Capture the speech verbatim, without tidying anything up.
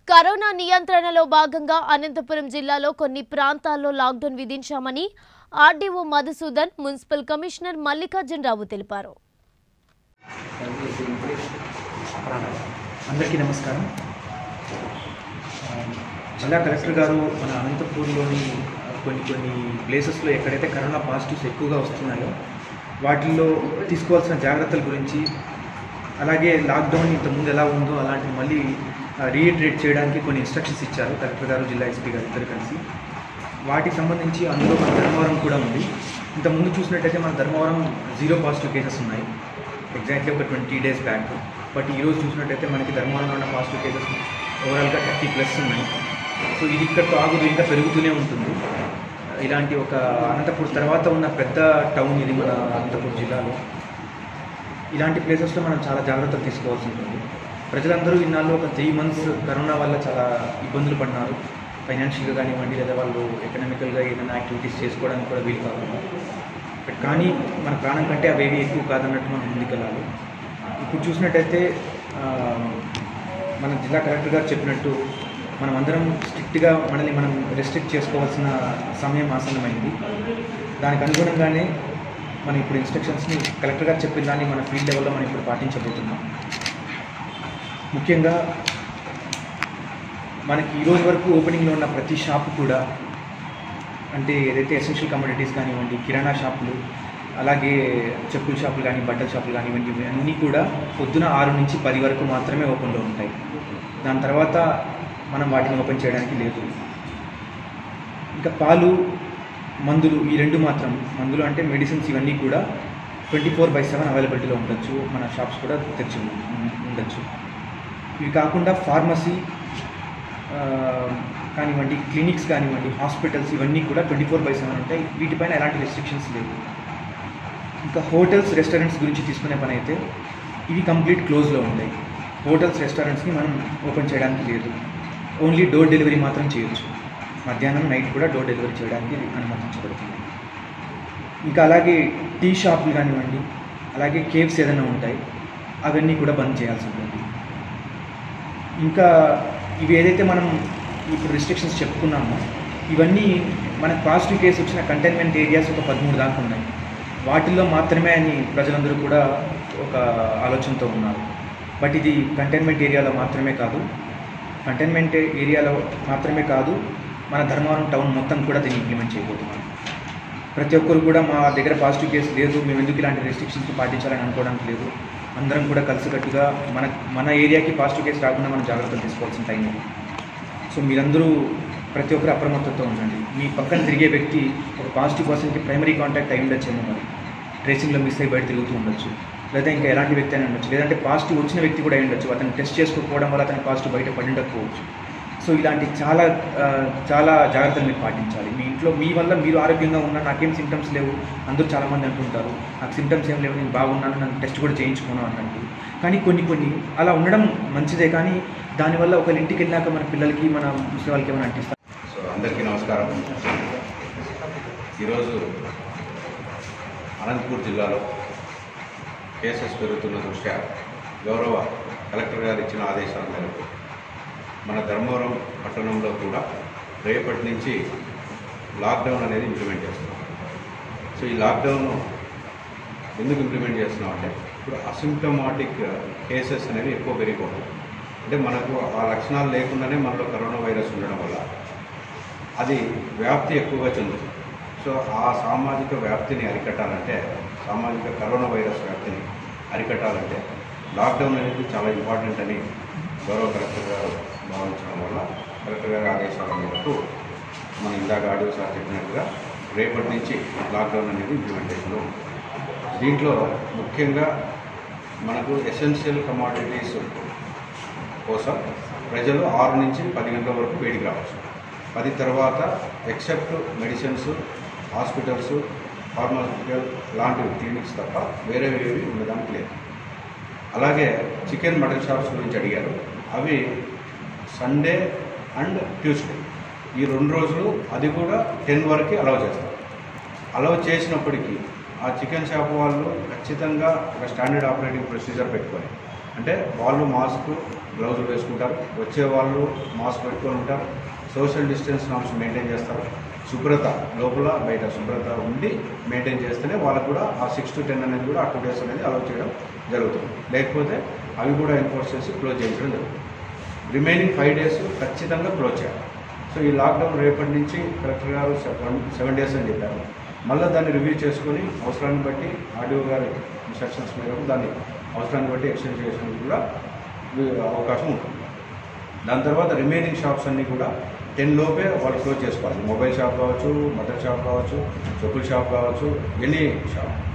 Corona నియంత్రణలో భాగంగా అనంతపురం జిల్లాలో కొన్ని ప్రాంతాల్లో లాక్డౌన్ విధించామని RDO Madhusudan, municipal commissioner Mallikarjunarao తెలిపారు. అందరికీ నమస్కారం. జిల్లా కలెక్టర్ గారు మన అనంతపూర్లోని కొన్ని కొన్ని ప్లేసెస్లో ఎక్కడైతే కరోనా పాజిటివ్స్ ఎక్కువగా వస్తున్నాయో వాటిల్లో తీసుకోవాల్సిన జాగ్రత్తల గురించి, అలాగే లాక్డౌన్ ఇంతకుముందు ఎలా ఉందో అలాంటివి మళ్ళీ రీఇటరేట్ చేయడానికి కొన్ని ఇన్స్ట్రక్షన్స్ ఇచ్చారు కలెక్టర్ గారు, జిల్లా ఎస్పీ గారు ఇద్దరు కలిసి. వాటికి సంబంధించి అందులో మన ధర్మవరం కూడా ఉంది. ఇంతకుముందు చూసినట్టయితే మన ధర్మవరం జీరో పాజిటివ్ కేసెస్ ఉన్నాయి ఎగ్జాక్ట్లీ ఒక ట్వంటీ డేస్ బ్యాక్. బట్ ఈరోజు చూసినట్టయితే మనకి ధర్మవరంలో ఉన్న పాజిటివ్ కేసెస్ ఓవరాల్గా థర్టీ ప్లస్ ఉన్నాయి. సో ఇది ఇక్కడితో ఆగుదు, ఇంకా పెరుగుతూనే ఉంటుంది. ఇలాంటి ఒక అనంతపూర్ తర్వాత ఉన్న పెద్ద టౌన్ ఇది మన అనంతపూర్ జిల్లాలో. ఇలాంటి ప్లేసెస్లో మనం చాలా జాగ్రత్తలు తీసుకోవాల్సి ఉంటుంది. ప్రజలందరూ ఇన్నాళ్ళు ఒక త్రీ మంత్స్ కరోనా వల్ల చాలా ఇబ్బందులు పడినారు, ఫైనాన్షియల్గా కానివ్వండి, లేదా వాళ్ళు ఎకనామికల్గా ఏదైనా యాక్టివిటీస్ చేసుకోవడానికి కూడా వీలు కాకుండా. బట్ కానీ మన ప్రాణం కంటే అవేవి ఎక్కువ కాదన్నట్టు మనం ముందుకెళ్ళాలి. ఇప్పుడు చూసినట్టయితే మన జిల్లా కలెక్టర్ గారు చెప్పినట్టు మనం అందరం స్ట్రిక్ట్గా మనల్ని మనం రెస్ట్రిక్ట్ చేసుకోవాల్సిన సమయం ఆసన్నమైంది. దానికి అనుగుణంగానే మనం ఇప్పుడు ఇన్స్ట్రక్షన్స్ని కలెక్టర్ గారు చెప్పిన దాన్ని మన ఫీల్డ్ లెవెల్లో మనం ఇప్పుడు పాటించబోతున్నాం. ముఖ్యంగా మనకి ఈరోజు వరకు ఓపెనింగ్లో ఉన్న ప్రతి షాపు కూడా, అంటే ఏదైతే ఎసెన్షియల్ కమోడిటీస్ కానివ్వండి, కిరాణా షాపులు, అలాగే చెప్పుల షాపులు కానీ, బట్టల షాపులు కానివ్వండి, ఇవన్నీ కూడా పొద్దున ఆరు నుంచి పది వరకు మాత్రమే ఓపెన్లో ఉంటాయి. దాని తర్వాత మనం వాటిని ఓపెన్ చేయడానికి లేదు. ఇంకా పాలు, మందులు, ఈ రెండు మాత్రం, మందులు అంటే మెడిసిన్స్, ఇవన్నీ కూడా ట్వంటీ ఫోర్ బై సెవెన్ అవైలబిలిటీలో ఉండొచ్చు. మన షాప్స్ కూడా తెచ్చి ఉండొచ్చు. ఇవి కాకుండా ఫార్మసీ కానివ్వండి, క్లినిక్స్ కానివ్వండి, హాస్పిటల్స్, ఇవన్నీ కూడా ట్వంటీ ఫోర్ బై సెవెన్ ఉంటాయి. వీటిపైన ఎలాంటి రెస్ట్రిక్షన్స్ లేవు. ఇంకా హోటల్స్, రెస్టారెంట్స్ గురించి తీసుకునే పని అయితే ఇవి కంప్లీట్ క్లోజ్లో ఉంటాయి. హోటల్స్, రెస్టారెంట్స్ని మనం ఓపెన్ చేయడానికి లేదు. ఓన్లీ డోర్ డెలివరీ మాత్రం చేయొచ్చు. మధ్యాహ్నం, నైట్ కూడా డోర్ డెలివరీ చేయడానికి అనుమతించబడుతుంది. ఇంకా అలాగే టీ షాపులు కానివ్వండి, అలాగే కేవ్స్ ఏదైనా ఉంటాయి, అవన్నీ కూడా బంద్ చేయాల్సి ఉంటుంది. ఇంకా ఇవి ఏదైతే మనం ఇప్పుడు రిస్ట్రిక్షన్స్ చెప్పుకున్నామో, ఇవన్నీ మనకు పాజిటివ్ కేసు వచ్చిన కంటైన్మెంట్ ఏరియాస్ ఒక పదమూడు దాకా ఉన్నాయి. వాటిల్లో మాత్రమే అని ప్రజలందరూ కూడా ఒక ఆలోచనతో ఉన్నారు. బట్ ఇది కంటైన్మెంట్ ఏరియాలో మాత్రమే కాదు, కంటైన్మెంట్ ఏరియాలో మాత్రమే కాదు మన ధర్మవరం టౌన్ మొత్తం కూడా దీన్ని ఇంప్లిమెంట్ చేయబోతున్నాం. ప్రతి ఒక్కరు కూడా మా దగ్గర పాజిటివ్ కేసు లేదు, మేము ఎందుకు ఇలాంటి రెస్ట్రిక్షన్స్ పాటించాలని అనుకోవడానికి లేదు. అందరం కూడా కలిసికట్టుగా మన మన ఏరియాకి పాజిటివ్ కేసు రాకుండా మనం జాగ్రత్తలు తీసుకోవాల్సిన టైం ఇది. సో మీరందరూ ప్రతి ఒక్కరు అప్రమత్తతో ఉండండి. మీ పక్కన తిరిగే వ్యక్తి ఒక పాజిటివ్ పర్సన్కి ప్రైమరీ కాంటాక్ట్ అయి ఉండొచ్చేమో, మరి ట్రేసింగ్లో మిస్ అయ్యి బయట తిరుగుతూ ఉండొచ్చు, లేదా ఇంకా ఎలాంటి వ్యక్తి అయినా ఉండొచ్చు, లేదంటే పాజిటివ్ వచ్చిన వ్యక్తి కూడా అయి ఉండొచ్చు. అతను టెస్ట్ చేసుకోకపోవడం వల్ల అతను పాజిటివ్ బయట పడి ఉండకపోవచ్చు. సో ఇలాంటి చాలా చాలా జాగ్రత్తలు మీరు పాటించాలి. మీ ఇంట్లో మీ వల్ల మీరు ఆరోగ్యంగా ఉన్నా, నాకేం సిమ్టమ్స్ లేవు, అందరూ చాలామంది అంటుంటారు, నాకు సిమ్టమ్స్ ఏం లేవు, నేను బాగున్నాను, నన్ను టెస్ట్ కూడా చేయించుకోను అన్నట్టు. కానీ కొన్ని కొన్ని అలా ఉండడం మంచిదే, కానీ దానివల్ల ఒక ఇంటికి వెళ్ళాక మన పిల్లలకి, మన ముసలి వాళ్ళకి ఏమైనా అంటిస్తాం. సో అందరికీ నమస్కారం. ఈరోజు అనంతపూర్ జిల్లాలో కేసెస్ పెరుగుతున్న దృష్ట్యా గౌరవ కలెక్టర్ గారు ఇచ్చిన ఆదేశాల మేరకు మన ధర్మవరం పట్టణంలో కూడా రేపటి నుంచి లాక్డౌన్ అనేది ఇంప్లిమెంట్ చేస్తున్నాం. సో ఈ లాక్డౌన్ ఎందుకు ఇంప్లిమెంట్ చేస్తున్నాం అంటే, ఇప్పుడు అసిమ్టమాటిక్ కేసెస్ అనేవి ఎక్కువ పెరిగిపోతాయి. అంటే మనకు ఆ లక్షణాలు లేకుండానే మనలో కరోనా వైరస్ ఉండడం వల్ల అది వ్యాప్తి ఎక్కువగా చెందుతుంది. సో ఆ సామాజిక వ్యాప్తిని అరికట్టాలంటే, సామాజిక కరోనా వైరస్ వ్యాప్తిని అరికట్టాలంటే లాక్డౌన్ అనేది చాలా ఇంపార్టెంట్ అని గౌరవ కలెక్టర్ గారు భావించడం వల్ల కలెక్టర్ గారి ఆదేశాల మేరకు మనం ఇందాక ఆడియో సార్ చెప్పినట్టుగా రేపటి నుంచి లాక్డౌన్ అనేది ఇంప్లిమెంటేషన్లో ఉంది. దీంట్లో ముఖ్యంగా మనకు ఎసెన్షియల్ కమోడిటీస్ కోసం ప్రజలు ఆరు నుంచి పది గంటల వరకు వేడికి రావచ్చు. పది తర్వాత ఎక్సెప్ట్ మెడిసిన్స్, హాస్పిటల్స్, ఫార్మాసిటికల్ లాంటివి క్లినిక్స్ తప్ప వేరే వేరేవి ఉండడానికి లేదు. అలాగే చికెన్, మటన్ షాప్స్ గురించి అడిగారు. అవి సండే అండ్ ట్యూస్డే ఈ రెండు రోజులు, అది కూడా టెన్ వరకు అలౌ చేస్తారు. అలౌ చేసినప్పటికీ ఆ చికెన్ షాప్ వాళ్ళు ఖచ్చితంగా ఒక స్టాండర్డ్ ఆపరేటింగ్ ప్రొసీజర్ పెట్టుకొని, అంటే వాళ్ళు మాస్క్ గ్లౌజులు వేసుకుంటారు, వచ్చే వాళ్ళు మాస్క్ పెట్టుకొని ఉంటారు, సోషల్ డిస్టెన్స్ నామ్స్ మెయింటైన్ చేస్తారు, శుభ్రత లోపల బయట శుభ్రత ఉండి మెయింటైన్ చేస్తేనే వాళ్ళకు కూడా ఆ సిక్స్ టు టెన్ అనేది కూడా ఆ టూ డేస్ అనేది అలౌ చేయడం జరుగుతుంది. లేకపోతే అవి కూడా ఎన్ఫోర్స్ చేసి క్లోజ్ చేయించడం జరుగుతుంది. రిమైనింగ్ ఫైవ్ డేస్ ఖచ్చితంగా క్లోజ్ చేయాలి. సో ఈ లాక్డౌన్ రేపటి నుంచి కలెక్టర్ గారు సెవెన్ డేస్ అని చెప్పారు. మళ్ళీ దాన్ని రివ్యూ చేసుకొని అవసరాన్ని బట్టి ఆర్డీఓ గారి ఇన్స్ట్రక్షన్స్ మేరకు దాన్ని అవసరాన్ని బట్టి ఎక్స్టెండ్ చేయడానికి కూడా అవకాశం ఉంటుంది. దాని తర్వాత రిమైనింగ్ షాప్స్ అన్నీ కూడా టెన్ లోపే వాళ్ళు క్లోజ్ చేసుకోవాలి. మొబైల్ షాప్ కావచ్చు, మదర్ షాప్ కావచ్చు, చెప్పుల షాప్ కావచ్చు, ఎనీ షాప్